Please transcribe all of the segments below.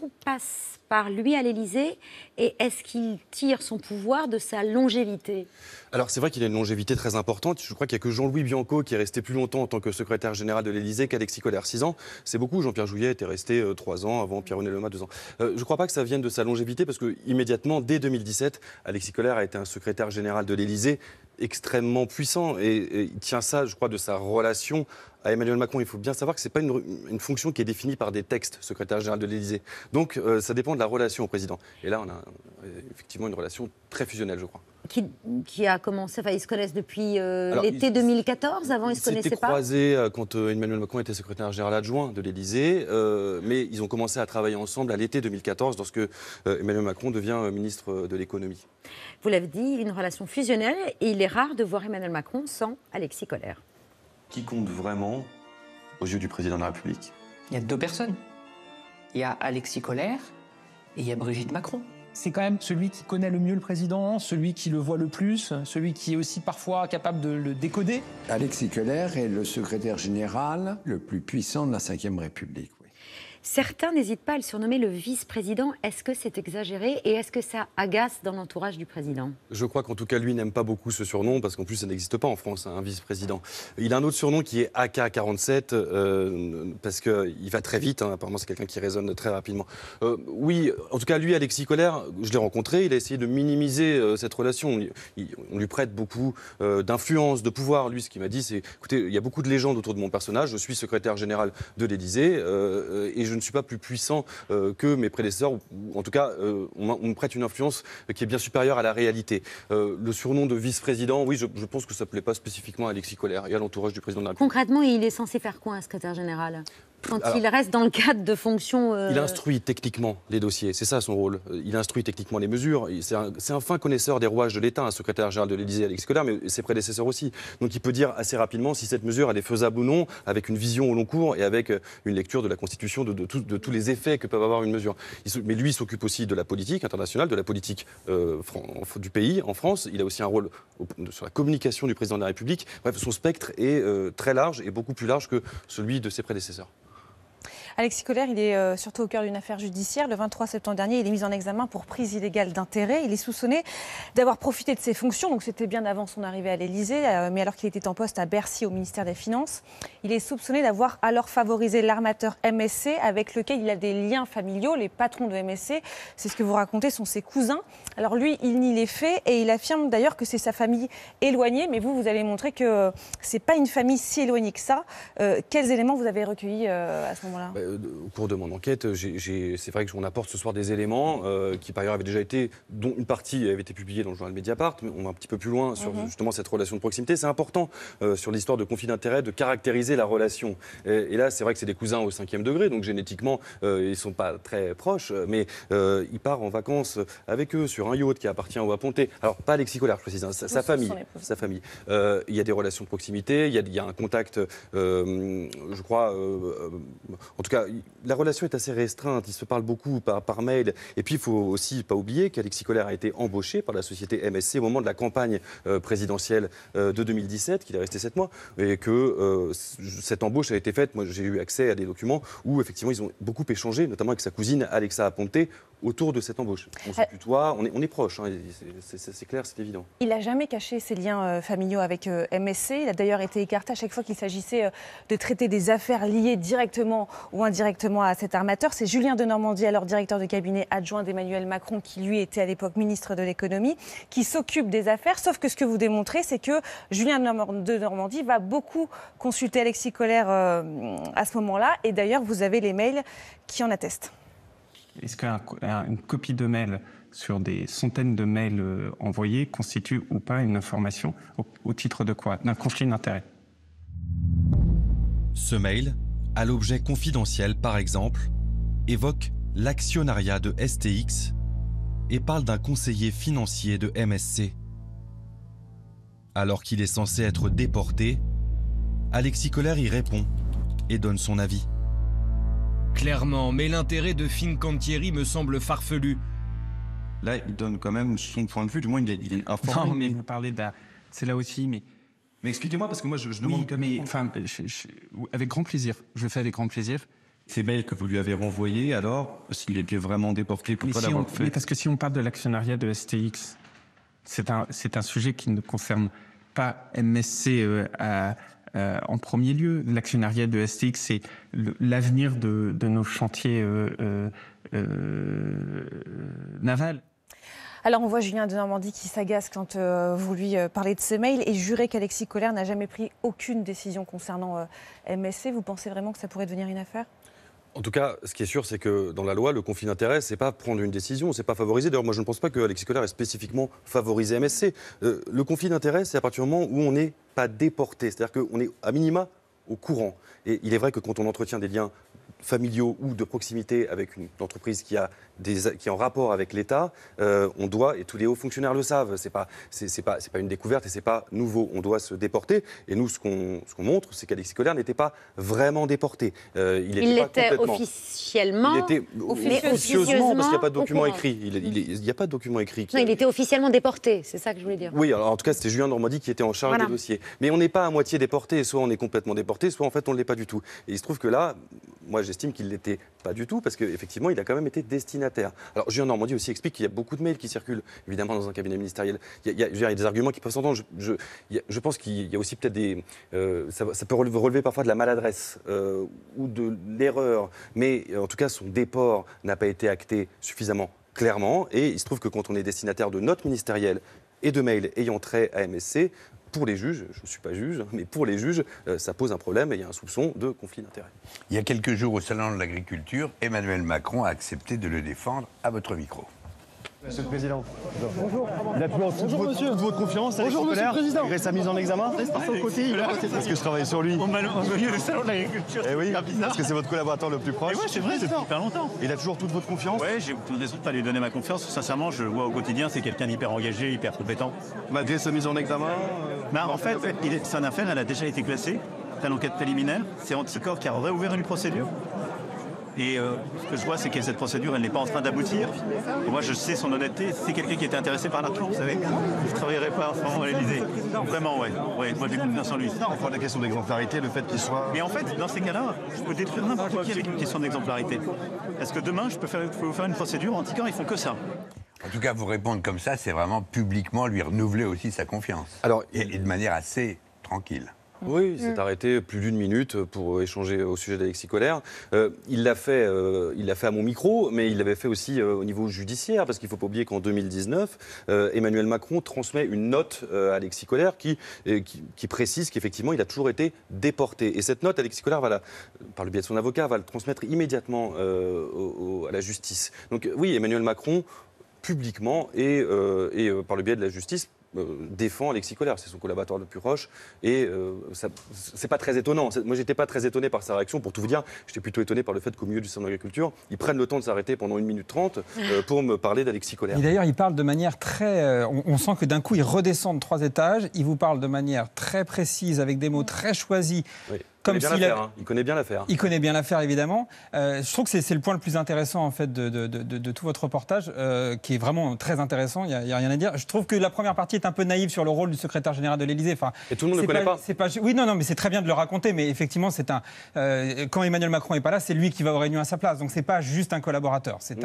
tout passe par lui à l'Élysée et est-ce qu'il tire son pouvoir de sa longévité? Alors c'est vrai qu'il a une longévité très importante. Je crois qu'il n'y a que Jean-Louis Bianco qui est resté plus longtemps en tant que secrétaire général de l'Élysée qu'Alexis Collère. 6 ans, c'est beaucoup. Jean-Pierre Jouyet était resté 3 ans, avant Pierre-René Lema 2 ans. Je ne crois pas que ça vienne de sa longévité parce que immédiatement, dès 2017, Alexis Collère a été un secrétaire général de l'Élysée extrêmement puissant et il tient ça, je crois, de sa relation à Emmanuel Macron. Il faut bien savoir que ce n'est pas une fonction qui est définie par des textes, secrétaire général de l'Élysée. Donc ça dépend de la relation au président. Et là, on a effectivement une relation très fusionnelle, je crois. Qui a commencé, enfin, ils se connaissent depuis l'été 2014, avant ils se connaissaient pas. Ils s'étaient croisés quand Emmanuel Macron était secrétaire général adjoint de l'Élysée, mais ils ont commencé à travailler ensemble à l'été 2014, lorsque Emmanuel Macron devient ministre de l'économie. Vous l'avez dit, une relation fusionnelle, et il est rare de voir Emmanuel Macron sans Alexis Collère. Qui compte vraiment aux yeux du président de la République? Il y a 2 personnes. Il y a Alexis Collère et il y a Brigitte Macron. C'est quand même celui qui connaît le mieux le président, celui qui le voit le plus, celui qui est aussi parfois capable de le décoder. Alexis Collère est le secrétaire général le plus puissant de la Ve République. Certains n'hésitent pas à le surnommer le vice-président. Est-ce que c'est exagéré et est-ce que ça agace dans l'entourage du président? Je crois qu'en tout cas, lui n'aime pas beaucoup ce surnom parce qu'en plus, ça n'existe pas en France, un vice-président. Il a un autre surnom qui est AK-47 parce qu'il va très vite. Apparemment, c'est quelqu'un qui raisonne très rapidement. Oui, en tout cas, lui, Alexis Collère, je l'ai rencontré. Il a essayé de minimiser cette relation. On lui prête beaucoup d'influence, de pouvoir. Lui, ce qu'il m'a dit, c'est écoutez, il y a beaucoup de légendes autour de mon personnage. Je suis secrétaire général de l'Élysée et je ne suis pas plus puissant que mes prédécesseurs, ou en tout cas, on me prête une influence qui est bien supérieure à la réalité. Le surnom de vice-président, oui, je pense que ça ne plaît pas spécifiquement à Alexis Collère et à l'entourage du président de la République. Concrètement, il est censé faire quoi, un secrétaire général ? Il reste dans le cadre de fonctions... Il instruit techniquement les dossiers, c'est ça son rôle. Il instruit techniquement les mesures. C'est un fin connaisseur des rouages de l'État, un secrétaire général de l'Élysée, Alexis Collère, mais ses prédécesseurs aussi. Donc il peut dire assez rapidement si cette mesure elle est faisable ou non, avec une vision au long cours et avec une lecture de la Constitution, de tous les effets que peut avoir une mesure. Mais lui, il s'occupe aussi de la politique internationale, de la politique du pays, en France. Il a aussi un rôle sur la communication du président de la République. Bref, son spectre est très large et beaucoup plus large que celui de ses prédécesseurs. Alexis Collère, il est surtout au cœur d'une affaire judiciaire. Le 23 septembre dernier, il est mis en examen pour prise illégale d'intérêt. Il est soupçonné d'avoir profité de ses fonctions, donc c'était bien avant son arrivée à l'Élysée, mais alors qu'il était en poste à Bercy au ministère des Finances. Il est soupçonné d'avoir alors favorisé l'armateur MSC avec lequel il a des liens familiaux. Les patrons de MSC, c'est ce que vous racontez, sont ses cousins. Alors lui, il nie les faits et il affirme d'ailleurs que c'est sa famille éloignée, mais vous allez montrer que c'est pas une famille si éloignée que ça. Quels éléments vous avez recueillis à ce moment-là ? Au cours de mon enquête, c'est vrai que on apporte ce soir des éléments qui par ailleurs avaient déjà été, dont une partie avait été publiée dans le journal Mediapart, mais on va un petit peu plus loin sur justement cette relation de proximité. C'est important sur l'histoire de conflit d'intérêts de caractériser la relation. Et là, c'est vrai que c'est des cousins au 5e degré, donc génétiquement, ils ne sont pas très proches, mais il part en vacances avec eux sur un yacht qui appartient au Aponté. Alors, pas Alexis Collère, je précise, sa famille. Il y a des relations de proximité, il y a un contact, je crois, en tout cas, la relation est assez restreinte, ils se parlent beaucoup par mail. Et puis, il ne faut aussi pas oublier qu'Alexis Collère a été embauché par la société MSC au moment de la campagne présidentielle de 2017, qu'il est resté 7 mois, et que cette embauche a été faite. Moi, j'ai eu accès à des documents où, effectivement, ils ont beaucoup échangé, notamment avec sa cousine Alexa Aponté, autour de cette embauche. On se tutoie, on est proches, hein, c'est clair, c'est évident. Il n'a jamais caché ses liens familiaux avec MSC. Il a d'ailleurs été écarté à chaque fois qu'il s'agissait de traiter des affaires liées directement ou indirectement à cet armateur. C'est Julien Denormandie, alors directeur de cabinet adjoint d'Emmanuel Macron, qui lui était à l'époque ministre de l'économie, qui s'occupe des affaires. Sauf que ce que vous démontrez, c'est que Julien Denormandie va beaucoup consulter Alexis Collère à ce moment-là. Et d'ailleurs, vous avez les mails qui en attestent. Est-ce qu'une copie de mail sur des centaines de mails envoyés constitue ou pas une information au titre de quoi? D'un conflit d'intérêts? Ce mail, à l'objet confidentiel par exemple, évoque l'actionnariat de STX et parle d'un conseiller financier de MSC. Alors qu'il est censé être déporté, Alexis Collère y répond et donne son avis. Clairement, mais l'intérêt de Fincantieri me semble farfelu. Là, il donne quand même son point de vue, du moins il est informé. Non, mais vous parlez de c'est là aussi, mais expliquez-moi, parce que moi je demande... avec grand plaisir, je le fais avec grand plaisir. Ces mails que vous lui avez renvoyés, alors, s'il était vraiment déporté, pourquoi l'avoir fait? Parce que si on parle de l'actionnariat de STX, c'est un sujet qui ne concerne pas MSC en premier lieu. L'actionnariat de STX, c'est l'avenir de nos chantiers navals. Alors on voit Julien Denormandie qui s'agace quand vous lui parlez de ces mails et jurer qu'Alexis Kohler n'a jamais pris aucune décision concernant MSC. Vous pensez vraiment que ça pourrait devenir une affaire ? En tout cas, ce qui est sûr, c'est que dans la loi, le conflit d'intérêts, c'est pas prendre une décision, c'est pas favoriser. D'ailleurs, moi, je ne pense pas que Alexis Kohler ait spécifiquement favorisé MSC. Le conflit d'intérêts, c'est à partir du moment où on n'est pas déporté, c'est-à-dire qu'on est à minima au courant. Et il est vrai que quand on entretient des liens familiaux ou de proximité avec une entreprise qui est en rapport avec l'État, on doit, et tous les hauts fonctionnaires le savent, c'est pas une découverte et c'est pas nouveau, on doit se déporter. Et nous, ce qu'on montre, c'est qu'Alexis Kohler n'était pas vraiment déporté. Il l'était officiellement. Il était officieusement parce qu'il n'y a pas de document écrit. Il n'y a pas de document écrit. Non, il était officiellement déporté, c'est ça que je voulais dire. Oui, alors en tout cas, c'était Julien Denormandie qui était en charge des dossiers. Mais on n'est pas à moitié déporté, soit on est complètement déporté, soit en fait on ne l'est pas du tout. Et il se trouve que là, moi j'estime qu'il ne l'était pas du tout, parce qu'effectivement, il a quand même été destinataire. Alors, Julien Denormandie aussi explique qu'il y a beaucoup de mails qui circulent, évidemment, dans un cabinet ministériel. Il y a des arguments qui peuvent s'entendre. Je pense qu'il y a aussi peut-être des... ça peut relever parfois de la maladresse ou de l'erreur. Mais en tout cas, son déport n'a pas été acté suffisamment clairement. Et il se trouve que quand on est destinataire de notes ministérielles et de mails ayant trait à MSC, pour les juges, je ne suis pas juge, mais pour les juges, ça pose un problème et il y a un soupçon de conflit d'intérêts. Il y a quelques jours au Salon de l'Agriculture, Emmanuel Macron a accepté de le défendre à votre micro. Monsieur le Président. Bonjour. Il a pu en toute votre confiance. Bonjour, Monsieur le Président. Malgré sa mise en examen. Parce que je travaille sur lui. On m'a envoyé le Salon de l'Agriculture. Eh oui, parce que c'est votre collaborateur le plus proche. Et ouais, c'est vrai, depuis hyper longtemps. Il a toujours toute votre confiance. Ouais, j'ai toute raison de pas lui donner ma confiance. Sincèrement, je le vois au quotidien, c'est quelqu'un d'hyper engagé, hyper compétent. Malgré sa mise en examen. En fait, son affaire, elle a déjà été classée. C'est une enquête préliminaire. C'est Anticor qui a réouvert une procédure. Et ce que je vois, c'est que cette procédure, elle n'est pas en train d'aboutir. Et moi, je sais son honnêteté. C'est quelqu'un qui était intéressé par l'argent, vous savez. Je ne travaillerai pas en ce moment à l'Élysée. Vraiment, ouais. Moi, j'ai confiance en lui. On prend la question d'exemplarité, le fait qu'il soit... Mais en fait, dans ces cas-là, je peux détruire n'importe qui avec une question d'exemplarité. Est-ce que demain, je peux vous faire une procédure Anticor, ils font que ça. En tout cas, vous répondre comme ça, c'est vraiment publiquement lui renouveler aussi sa confiance. Alors, et de manière assez tranquille. Oui, il s'est arrêté plus d'1 minute pour échanger au sujet d'Alexis Kohler. Il l'a fait à mon micro, mais il l'avait fait aussi au niveau judiciaire, parce qu'il ne faut pas oublier qu'en 2019, Emmanuel Macron transmet une note à Alexis Kohler qui précise qu'effectivement, il a toujours été déporté. Et cette note, Alexis Kohler, par le biais de son avocat, va le transmettre immédiatement à la justice. Donc oui, Emmanuel Macron, publiquement et par le biais de la justice, défend Alexis Kohler, c'est son collaborateur le plus proche, et c'est pas très étonnant. Moi, j'étais pas très étonné par sa réaction, pour tout vous dire. J'étais plutôt étonné par le fait qu'au milieu du salon de l'agriculture, ils prennent le temps de s'arrêter pendant 1 minute 30 pour me parler d'Alexis Kohler. Et d'ailleurs, il parle de manière très... on sent que d'un coup, il redescend de 3 étages, il vous parle de manière très précise, avec des mots très choisis. Oui. Il connaît bien l'affaire. Il connaît bien l'affaire, évidemment. Je trouve que c'est le point le plus intéressant, en fait, de tout votre reportage, qui est vraiment très intéressant. Il n'y a rien à dire. Je trouve que la première partie est un peu naïve sur le rôle du secrétaire général de l'Élysée. Enfin, et tout le monde ne le connaît pas. Oui, non, mais c'est très bien de le raconter. Mais effectivement, quand Emmanuel Macron n'est pas là, c'est lui qui va aux réunions à sa place. Donc, c'est pas juste un collaborateur. C'est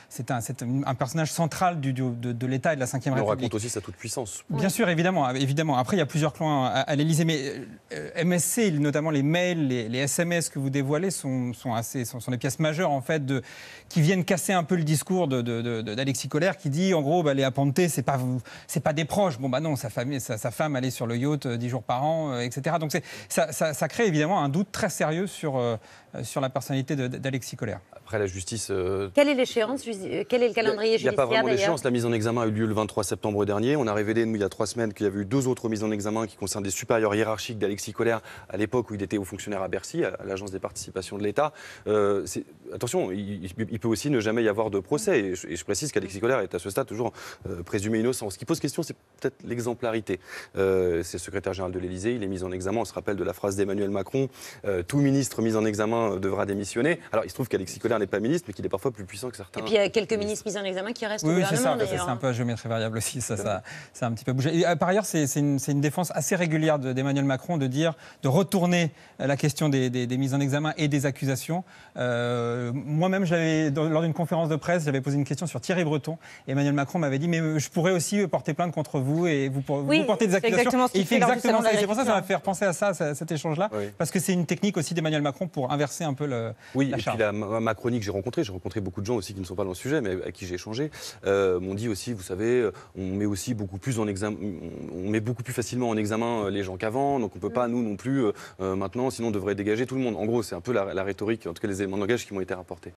un personnage central de l'État et de la Ve République. On raconte aussi sa toute-puissance. Bien sûr, évidemment. Après, il y a plusieurs clans à l'Élysée. Mais MSC, notamment les mails, les SMS que vous dévoilez sont des pièces majeures, en fait, qui viennent casser un peu le discours d'Alexis Kohler, qui dit, en gros, Léa Ponte, c'est pas des proches. Bon, non, sa femme allait sur le yacht 10 jours par an, etc. Donc ça crée évidemment un doute très sérieux sur la personnalité d'Alexis Kohler. Après, la justice... Quelle est l'échéance? Quel est le calendrier judiciaire? Il n'y a pas vraiment d'échéance. La mise en examen a eu lieu le 23 septembre dernier. On a révélé, nous, il y a 3 semaines, qu'il y avait eu 2 autres mises en examen qui concernent des supérieurs hiérarchiques d'Alexis Kohler à l'époque où il était haut fonctionnaire à Bercy, à l'Agence des participations de l'État. Attention, il peut aussi ne jamais y avoir de procès. Et je précise qu'Alexis Kohler est à ce stade toujours présumé innocent. Ce qui pose question, c'est peut-être l'exemplarité. C'est le secrétaire général de l'Élysée. Il est mis en examen. On se rappelle de la phrase d'Emmanuel Macron. Tout ministre mis en examen devra démissionner. Alors, il se trouve qu'Alexis Kohler n'est pas ministre, mais qu'il est parfois plus puissant que certains. Et puis, il y a quelques ministres mis en examen qui restent au gouvernement. Oui, c'est ça. C'est un peu à géométrie variable aussi. Ça a un petit peu bougé. Et, par ailleurs, c'est une défense assez régulière d'Emmanuel Macron de retourner la question des mises en examen et des accusations. Moi-même, lors d'une conférence de presse, j'avais posé une question sur Thierry Breton. Emmanuel Macron m'avait dit, mais je pourrais aussi porter plainte contre vous et vous porter des accusations. Et il fait exactement ça. C'est pour ça que ça m'a fait repenser à ça, cet échange-là, parce que c'est une technique aussi d'Emmanuel Macron pour inverser un peu la charge. Et puis ma chronique, j'ai rencontré beaucoup de gens aussi qui ne sont pas dans le sujet, mais à qui j'ai échangé, m'ont dit aussi, vous savez, on met aussi beaucoup plus facilement en examen les gens qu'avant, donc on ne peut pas, nous non plus, maintenant, sinon on devrait dégager tout le monde. En gros, c'est un peu la rhétorique, en tout cas les éléments de langage qui m'ont été rapportés.